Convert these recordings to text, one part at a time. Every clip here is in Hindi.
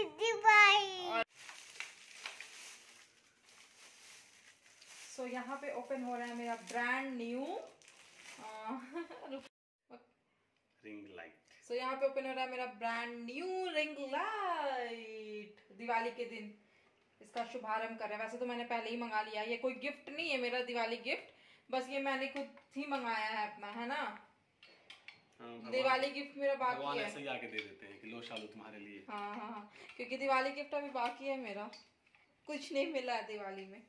सो यहाँ पे ओपन हो रहा है मेरा brand new ring light. So यहाँ पे ओपन हो रहा है मेरा brand new ring light. Diwali के दिन इसका शुभारंभ कर रहे हैं। वैसे तो मैंने पहले ही मंगा लिया, ये कोई गिफ्ट नहीं है मेरा दिवाली गिफ्ट, बस ये मैंने खुद ही मंगाया है अपना, है ना। दिवाली गिफ्ट मेरा बाकी है। ऐसे ही आके दे देते हैं कि लो शालू तुम्हारे लिए। हाँ, क्योंकि दिवाली गिफ्ट अभी बाकी है मेरा, कुछ नहीं मिला है दिवाली में।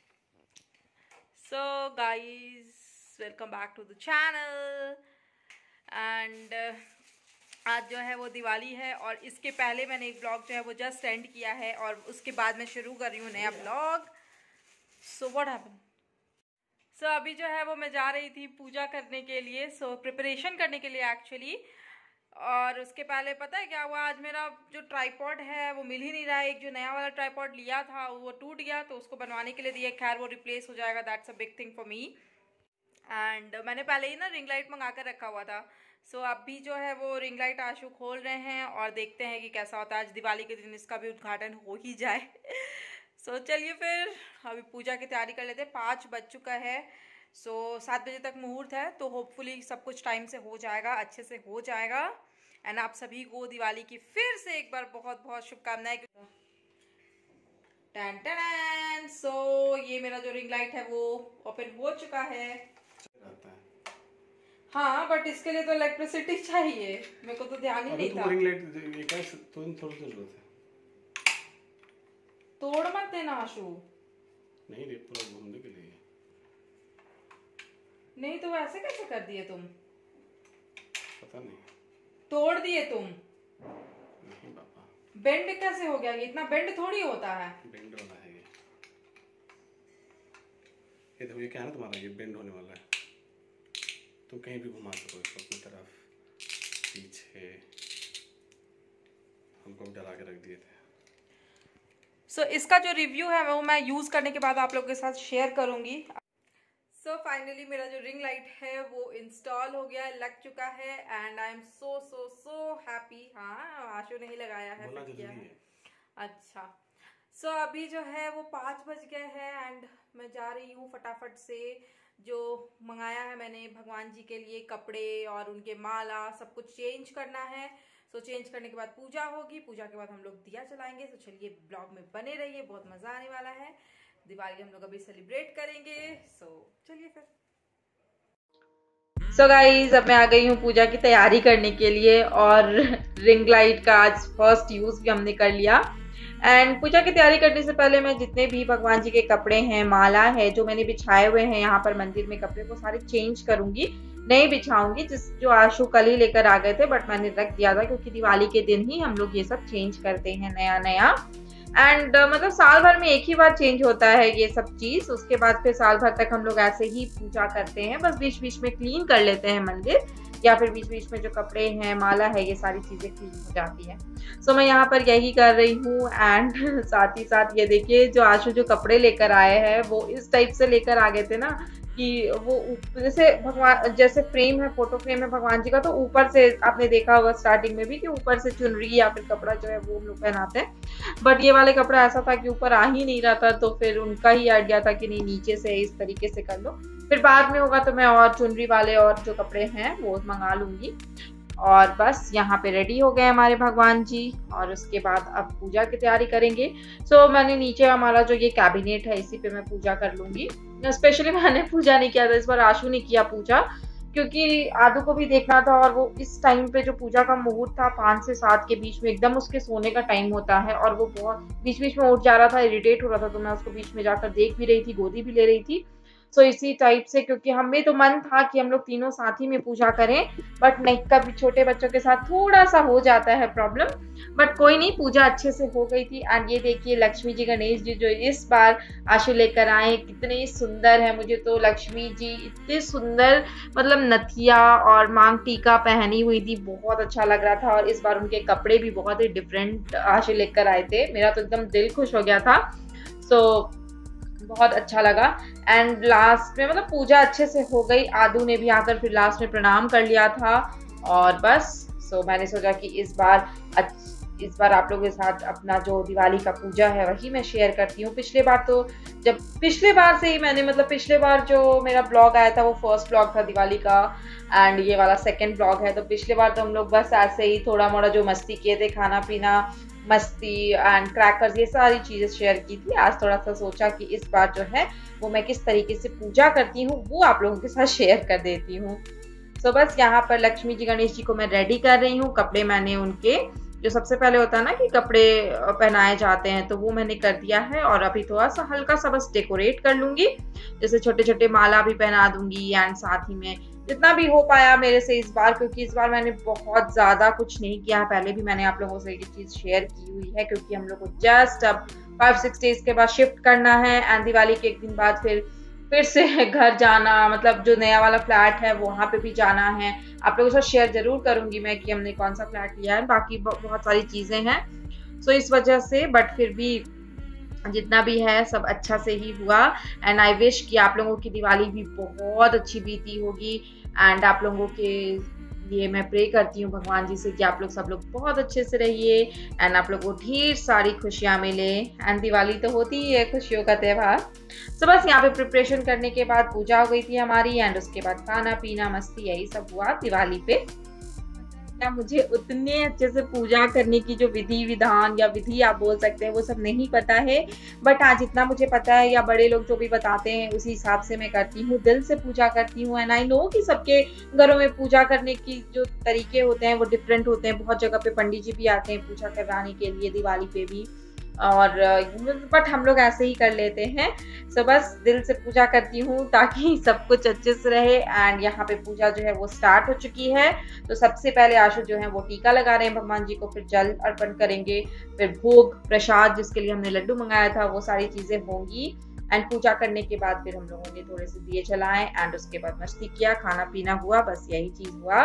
So guys, welcome back to the channel. And आज जो है वो दिवाली है और इसके पहले मैंने एक ब्लॉग जो है वो जस्ट एंड किया है और उसके बाद मैं शुरू कर रही हूँ नया vlog. So what happened? So अभी जो है वो मैं जा रही थी पूजा करने के लिए, प्रिपरेशन करने के लिए एक्चुअली। और उसके पहले पता है क्या हुआ, आज मेरा जो ट्राइपॉड है वो मिल ही नहीं रहा है। एक जो नया वाला ट्राइपॉड लिया था वो टूट गया, तो उसको बनवाने के लिए दिया। खैर वो रिप्लेस हो जाएगा, that's a big thing for me. And मैंने पहले ही ना रिंग लाइट मंगा कर रखा हुआ था। अभी जो है वो रिंग लाइट आशु खोल रहे हैं और देखते हैं कि कैसा होता है। आज दिवाली के दिन इसका भी उद्घाटन हो ही जाए। चलिए फिर अभी पूजा की तैयारी कर लेते हैं। 5 बज चुका है। 7 बजे तक मुहूर्त है, तो होपफुली सब कुछ टाइम से हो जाएगा, अच्छे से हो जाएगा। एंड आप सभी को दिवाली की फिर से एक बार बहुत बहुत शुभकामनाएं। टन टन। ये मेरा जो रिंग लाइट है वो ओपन हो चुका है। हाँ, बट इसके लिए तो इलेक्ट्रिसिटी चाहिए, मेरे को तो ध्यान ही नहीं था। रिंग लाइट थोड़ी जरूरत है। तोड़ मत देना आशु। नहीं रे, पूरा घूमने के लिए। नहीं तो ऐसे कैसे कर दिए तुम? पता नहीं, तोड़ दिए तुम। नहीं पापा, बेंड कैसे हो गया? ये इतना बेंड थोड़ी होता है। बेंड वाला है ये देखो, ये क्या है ना तुम्हारा, ये बेंड होने वाला है। तुम कहीं भी घुमा सको इसको, अपनी तरफ पीछे। हमको डरा के रख दिए थे। इसका जो रिव्यू है वो मैं यूज करने के बाद आप लोगों के साथ शेयर करूंगी। फाइनली मेरा जो रिंग लाइट है वो इंस्टॉल हो गया है, लग चुका है। And I am so happy. हाँ, आशु नहीं लगाया है, फिट किया है। अच्छा, अभी जो है वो 5 बज गए हैं एंड मैं जा रही हूँ फटाफट से। जो मंगाया है मैंने भगवान जी के लिए कपड़े और उनके माला सब कुछ चेंज करना है। चेंज करने के बाद पूजा होगी, पूजा के बाद हम लोग दिया जलाएंगे। चलिए ब्लॉग में बने रहिए, बहुत मजा आने वाला है। दिवाली हम लोग अभी सेलिब्रेट करेंगे। चलिए फिर। गाइज, अब मैं आ गई हूँ पूजा की तैयारी करने के लिए और रिंग लाइट का आज फर्स्ट यूज भी हमने कर लिया। एंड पूजा की तैयारी करने से पहले मैं जितने भी भगवान जी के कपड़े हैं, माला है, जो मैंने बिछाए हुए हैं यहाँ पर मंदिर में कपड़े, वो सारे चेंज करूंगी। नहीं बिछाऊंगी, जो आशु कल ही लेकर आ गए थे, बट मैंने रख दिया था क्योंकि दिवाली के दिन ही हम लोग ये सब चेंज करते हैं नया। एंड मतलब साल भर में एक ही बार चेंज होता है ये सब चीज। उसके बाद फिर साल भर तक हम लोग ऐसे ही पूजा करते हैं। बस बीच बीच में क्लीन कर लेते हैं मंदिर, या फिर बीच बीच में जो कपड़े हैं, माला है, ये सारी चीजें क्लीन हो जाती है। मैं यहाँ पर यही कर रही हूँ। एंड साथ ही साथ ये देखिए, जो आशु जो कपड़े लेकर आए हैं वो इस टाइप से लेकर आ गए थे ना, कि वो जैसे भगवान, जैसे फ्रेम है, फोटो फ्रेम है भगवान जी का, तो ऊपर से आपने देखा होगा स्टार्टिंग में भी कि ऊपर से चुनरी या फिर कपड़ा जो है वो हम लोग पहनाते हैं। बट ये वाले कपड़ा ऐसा था कि ऊपर आ ही नहीं रहा था, तो फिर उनका ही आइडिया था कि नहीं, नीचे से इस तरीके से कर लो। फिर बाद में होगा तो मैं और चुनरी वाले और जो कपड़े हैं वो मंगा लूंगी। और बस यहाँ पे रेडी हो गए हमारे भगवान जी और उसके बाद अब पूजा की तैयारी करेंगे। मैंने नीचे हमारा जो ये कैबिनेट है इसी पे मैं पूजा कर लूंगी। स्पेशली मैंने पूजा नहीं किया था इस बार, आशु ने किया पूजा, क्योंकि आदू को भी देखना था। और वो इस टाइम पे जो पूजा का मुहूर्त था 5 से 7 के बीच में, एकदम उसके सोने का टाइम होता है और वो बहुत बीच बीच में उठ जा रहा था, इरिटेट हो रहा था। तो मैं उसको बीच में जाकर देख भी रही थी, गोदी भी ले रही थी। इसी टाइप से, क्योंकि हमें तो मन था कि हम लोग तीनों साथ ही में पूजा करें, बट नहीं, कभी छोटे बच्चों के साथ थोड़ा सा हो जाता है प्रॉब्लम। बट कोई नहीं, पूजा अच्छे से हो गई थी। एंड ये देखिए लक्ष्मी जी, गणेश जी जो इस बार आशु लेकर आए, कितने सुंदर है। मुझे तो लक्ष्मी जी इतने सुंदर, मतलब नथिया और मांग टीका पहनी हुई थी, बहुत अच्छा लग रहा था। और इस बार उनके कपड़े भी बहुत ही डिफरेंट आशु लेकर आए थे, मेरा तो एकदम दिल खुश हो गया था। बहुत अच्छा लगा। एंड लास्ट में मतलब पूजा अच्छे से हो गई। आदू ने भी आकर फिर लास्ट में प्रणाम कर लिया था। और बस मैंने सोचा कि इस बार इस बार आप लोगों के साथ अपना जो दिवाली का पूजा है वही मैं शेयर करती हूँ। पिछले बार से ही मैंने मतलब पिछले बार जो मेरा ब्लॉग आया था वो फर्स्ट ब्लॉग था दिवाली का, एंड ये वाला सेकंड ब्लॉग है। तो पिछले बार तो हम लोग बस ऐसे ही थोड़ा मोड़ा जो मस्ती किए थे, खाना पीना, मस्ती एंड क्रैकर्स, ये सारी चीज़ें शेयर की थी। आज थोड़ा सा सोचा कि इस बार जो है वो मैं किस तरीके से पूजा करती हूँ वो आप लोगों के साथ शेयर कर देती हूँ। तो बस यहाँ पर लक्ष्मी जी गणेश जी को मैं रेडी कर रही हूँ। कपड़े मैंने उनके जो सबसे पहले होता है ना कि कपड़े पहनाए जाते हैं, तो वो मैंने कर दिया है। और अभी थोड़ा सा हल्का सा बस डेकोरेट कर लूंगी, जैसे छोटे छोटे माला भी पहना दूंगी, एंड साथ ही में जितना भी हो पाया मेरे से इस बार, क्योंकि इस बार मैंने बहुत ज़्यादा कुछ नहीं किया। पहले भी मैंने आप लोगों से ये चीज़ शेयर की हुई है, क्योंकि हम लोग को जस्ट अब 5-6 डेज के बाद शिफ्ट करना है, एंड दिवाली के एक दिन बाद फिर से घर जाना, मतलब जो नया वाला फ्लैट है वहाँ पे भी जाना है। आप लोगों के साथ शेयर जरूर करूंगी मैं कि हमने कौन सा फ्लैट लिया है, बाकी बहुत सारी चीज़ें हैं। सो इस वजह से, बट फिर भी जितना भी है सब अच्छा से ही हुआ। एंड आई विश कि आप लोगों की दिवाली भी बहुत अच्छी बीती होगी। एंड आप लोगों के लिए मैं प्रे करती हूँ भगवान जी से कि आप लोग सब लोग बहुत अच्छे से रहिए, एंड आप लोगों को ढेर सारी खुशियाँ मिले। एंड दिवाली तो होती ही है खुशियों का त्यौहार। तो बस यहाँ पे प्रिपरेशन करने के बाद पूजा हो गई थी हमारी, एंड उसके बाद खाना पीना मस्ती यही सब हुआ दिवाली पे। मुझे उतने अच्छे से पूजा करने की जो विधि विधान या विधि आप बोल सकते हैं वो सब नहीं पता है, बट हाँ जितना मुझे पता है या बड़े लोग जो भी बताते हैं उसी हिसाब से मैं करती हूँ, दिल से पूजा करती हूँ। एंड आई नो कि सबके घरों में पूजा करने की जो तरीके होते हैं वो डिफरेंट होते हैं। बहुत जगह पे पंडित जी भी आते हैं पूजा करवाने के लिए दिवाली पे भी, और बट हम लोग ऐसे ही कर लेते हैं। सो बस दिल से पूजा करती हूँ ताकि सब कुछ अच्छे से रहे। एंड यहाँ पे पूजा जो है वो स्टार्ट हो चुकी है। तो सबसे पहले आशु जो है वो टीका लगा रहे हैं भगवान जी को, फिर जल अर्पण करेंगे, फिर भोग प्रसाद जिसके लिए हमने लड्डू मंगाया था वो सारी चीजें होंगी। एंड पूजा करने के बाद फिर हम लोगों ने थोड़े से दिए जलाए, एंड उसके बाद मस्ती किया, खाना पीना हुआ, बस यही चीज हुआ।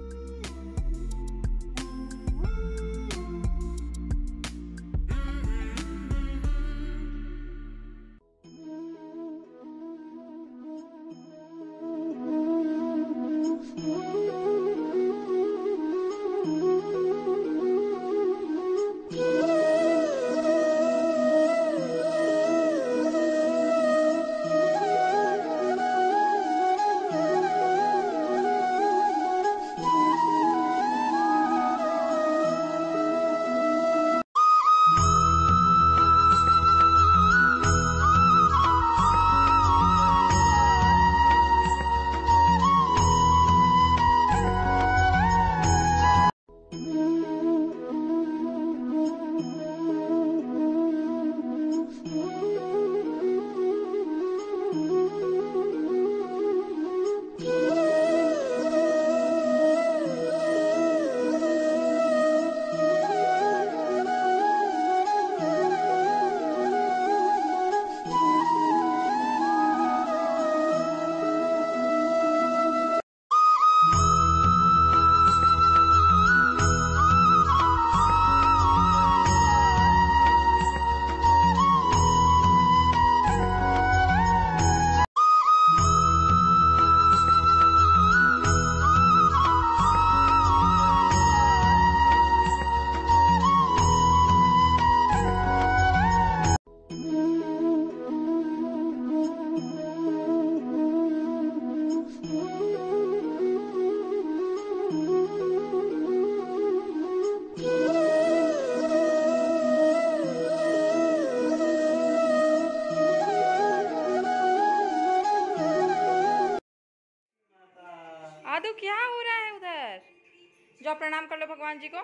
आदू क्या हो रहा है उधर? जाओ प्रणाम कर लो भगवान जी को,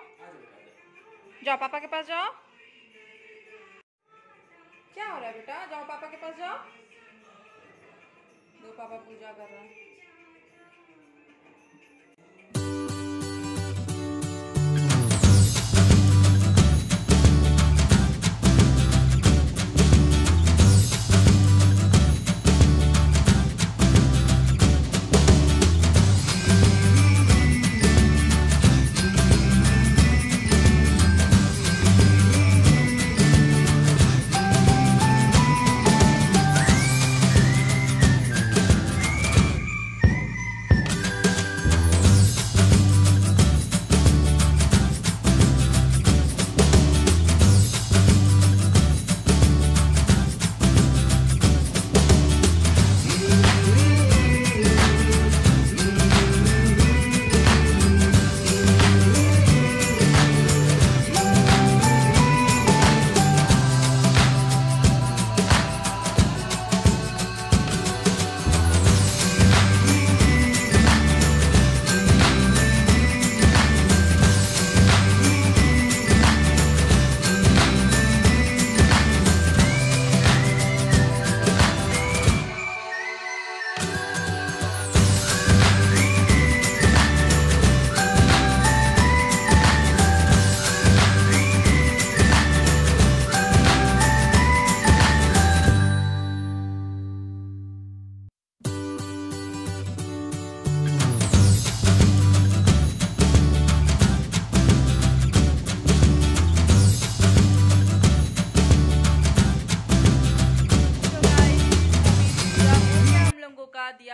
जाओ पापा के पास जाओ। क्या हो रहा है बेटा? जाओ पापा के पास जाओ, दो पापा पूजा कर रहे हैं।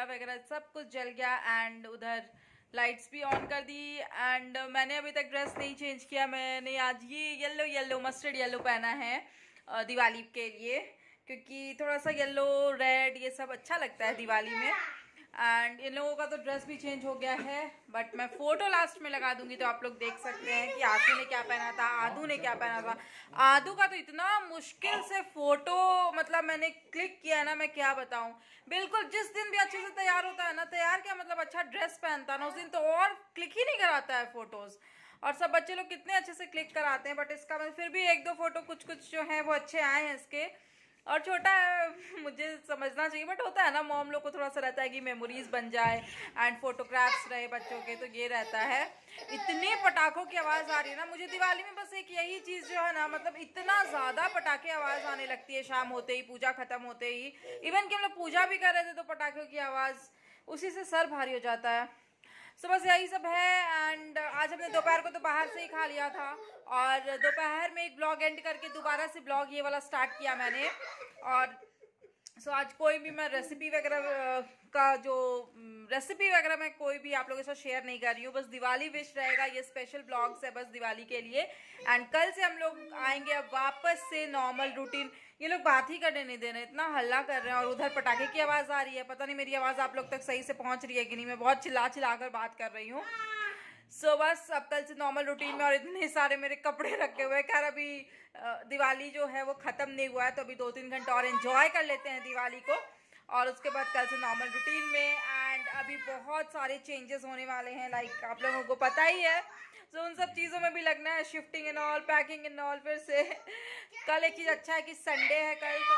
दिया वगैरह सब कुछ जल गया एंड उधर लाइट्स भी ऑन कर दी। एंड मैंने अभी तक ड्रेस नहीं चेंज किया, मैंने आज ये येलो मस्टर्ड येलो पहना है दिवाली के लिए, क्योंकि थोड़ा सा येलो रेड ये सब अच्छा लगता है दिवाली में। एंड इन लोगों का तो ड्रेस भी चेंज हो गया है, बट मैं फोटो लास्ट में लगा दूंगी तो आप लोग देख सकते हैं कि आशू ने क्या पहना था, आदू ने क्या पहना था। आदू का तो इतना मुश्किल से फोटो मतलब मैंने क्लिक किया ना, मैं क्या बताऊं। बिल्कुल जिस दिन भी अच्छे से तैयार होता है ना, तैयार क्या मतलब अच्छा ड्रेस पहनता है ना, उस दिन तो और क्लिक ही नहीं कराता है फोटोज। और सब बच्चे लोग कितने अच्छे से क्लिक कराते हैं, बट इसका फिर भी एक दो फोटो कुछ जो है वो अच्छे आए हैं इसके। और छोटा है मुझे समझना चाहिए, बट होता है ना मॉम लोग को थोड़ा सा रहता है कि मेमोरीज बन जाए एंड फोटोग्राफ्स रहे बच्चों के, तो ये रहता है। इतने पटाखों की आवाज आ रही है ना मुझे दिवाली में, बस एक यही चीज जो है ना, मतलब इतना ज्यादा पटाखे आवाज आने लगती है शाम होते ही, पूजा खत्म होते ही। इवन कि हम लोग पूजा भी कर रहे थे तो पटाखों की आवाज, उसी से सर भारी हो जाता है। सो बस यही सब है। एंड आज हमने दोपहर को तो बाहर से ही खा लिया था, और दोपहर में एक ब्लॉग एंड करके दोबारा से ब्लॉग ये वाला स्टार्ट किया मैंने। और सो आज कोई भी मैं रेसिपी वगैरह का जो रेसिपी वगैरह मैं कोई भी आप लोगों के साथ शेयर नहीं कर रही हूँ, बस दिवाली विश रहेगा, ये स्पेशल ब्लॉग्स है बस दिवाली के लिए। एंड कल से हम लोग आएंगे अब वापस से नॉर्मल रूटीन। ये लोग बात ही करने नहीं दे रहे, इतना हल्ला कर रहे हैं, और उधर पटाखे की आवाज आ रही है। पता नहीं मेरी आवाज आप लोग तक सही से पहुंच रही है कि नहीं, मैं बहुत चिल्ला कर बात कर रही हूँ। सो बस अब कल से नॉर्मल रूटीन में। और इतने सारे मेरे कपड़े रखे हुए हैं, खैर अभी दिवाली जो है वो खत्म नहीं हुआ है, तो अभी 2-3 घंटे और एंजॉय कर लेते हैं दिवाली को, और उसके बाद कल से नॉर्मल रूटीन में। एंड अभी बहुत सारे चेंजेस होने वाले हैं, लाइक आप लोगों को पता ही है। तो उन सब चीज़ों में भी लगना है, shifting and all, packing and all. फिर से कल एक चीज़ अच्छा है कि संडे है कल, तो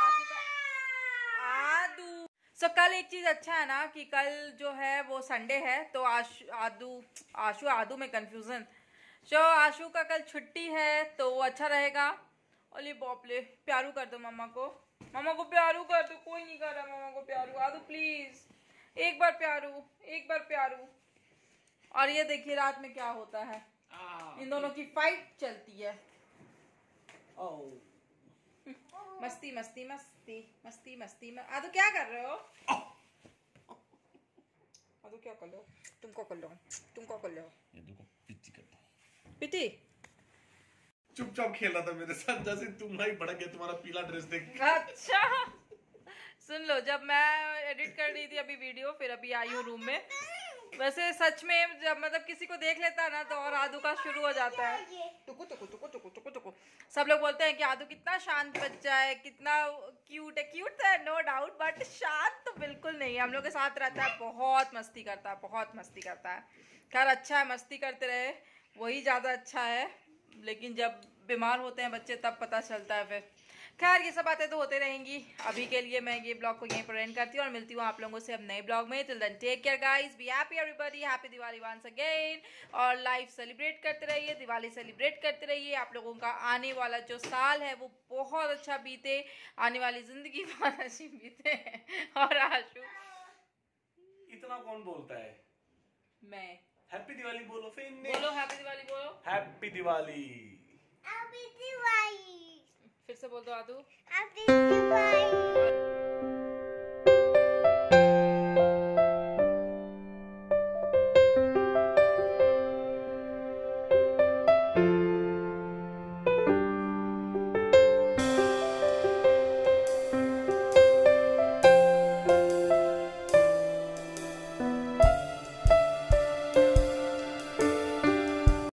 आदू सो कल एक चीज अच्छा है ना कि कल जो है वो संडे है, तो आशू में कंफ्यूजन। सो आशू का कल छुट्टी है तो अच्छा रहेगा। ओले बॉपले, प्यारू कर दो मम्मा को प्यारू कर दो। कोई नहीं कर रहा मम्मा को प्यारू। आदू प्लीज एक बार प्यारू। और ये देखिए रात में क्या होता है, इन दोनों की फाइट चलती है। मस्ती मस्ती मस्ती मस्ती मस्ती में। आदू क्या कर रहे हो? आदू क्या कर लो? तुम क्या कर लो? ये देखो पिटी चुपचाप खेल रहा था मेरे साथ, जैसे तुम्हारा ही भड़क गया तुम्हारा पीला ड्रेस देख। अच्छा सुन लो, जब मैं एडिट कर रही थी अभी वीडियो, फिर अभी आई हूँ रूम में। वैसे सच में जब मतलब किसी को देख लेता है ना तो और आदू का शुरू हो जाता है टुकु टुकु टुकु टुकु टुकु टुकु। सब लोग बोलते हैं कि आदू कितना शांत बच्चा है, कितना क्यूट है। क्यूट तो है नो डाउट, बट शांत तो बिल्कुल नहीं है। हम लोग के साथ रहता है, बहुत मस्ती करता है। खैर अच्छा है, मस्ती करते रहे वही ज़्यादा अच्छा है, लेकिन जब बीमार होते हैं बच्चे तब पता चलता है फिर। खैर ये सब बातें तो होते रहेंगी। अभी के लिए मैं ये ब्लॉग को यहीं पर एंड करती हूँ और मिलती हूँ आप लोगों से अब नए ब्लॉग में। Till then take care guys, be happy everybody, happy Diwali once again. और लाइफ सेलिब्रेट करते रहिए, दिवाली सेलिब्रेट करते रहिए। आप लोगों का आने वाला जो साल है वो बहुत अच्छा बीते, आने वाली जिंदगी बहुत अच्छी बीते। और आशु इतना कौन बोलता है? मैं। हैप्पी दिवाली बोलो, फिर बोलो हैप्पी दिवाली, बोलो हैप्पी दिवाली। फिर से बोल दो आदू हैप्पी दिवाली।